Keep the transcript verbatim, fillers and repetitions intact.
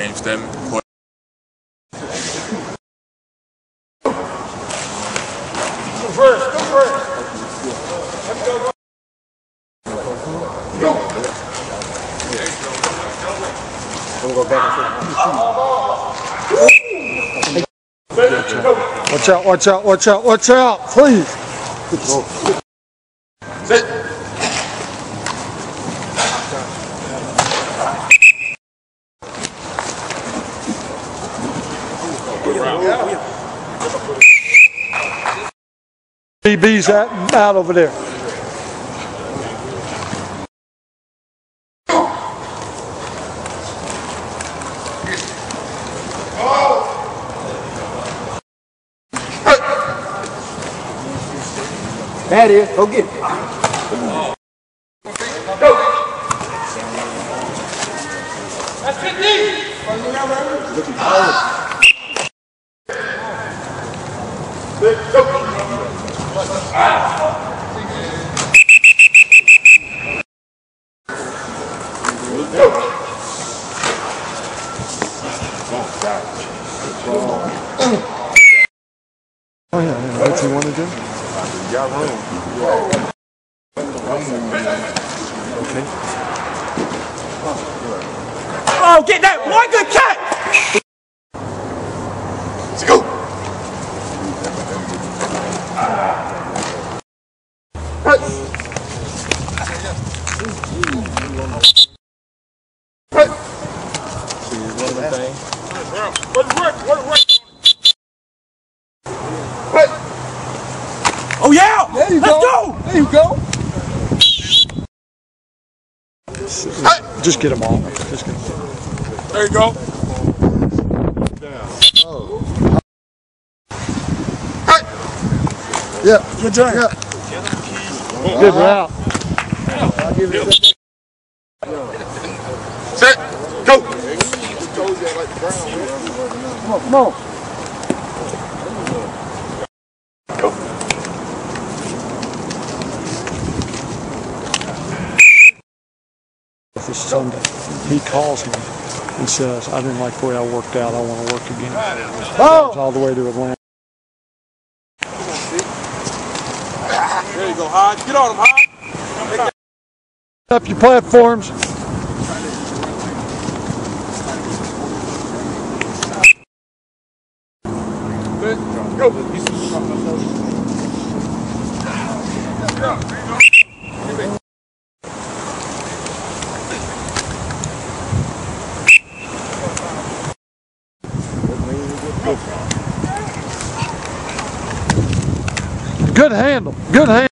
James Steadman. Go first, go first. Let's go, go. Go. We'll go back and Watch out, watch out, watch out, watch out, please. Sit. D B's out, out over there. That is, go get it. Go. That's fifty. Go. Oh yeah, yeah, what's he want to do? You got room. Okay. Oh, get that one good catch! Let's go. Oh yeah! There you Let's go. go! There you go. Just get them all. Just get them. There you go. Oh. Yeah. Good job. Yeah. Good route. I'll give it a Set. Go. Come on, come on. Go. This Sunday, he calls me and says, I didn't like the way I worked out, I want to work again. Oh! All the way to Atlanta. There you go, Hodge. Get on him, Hodge. Up your platforms. Go. Good handle. Good handle.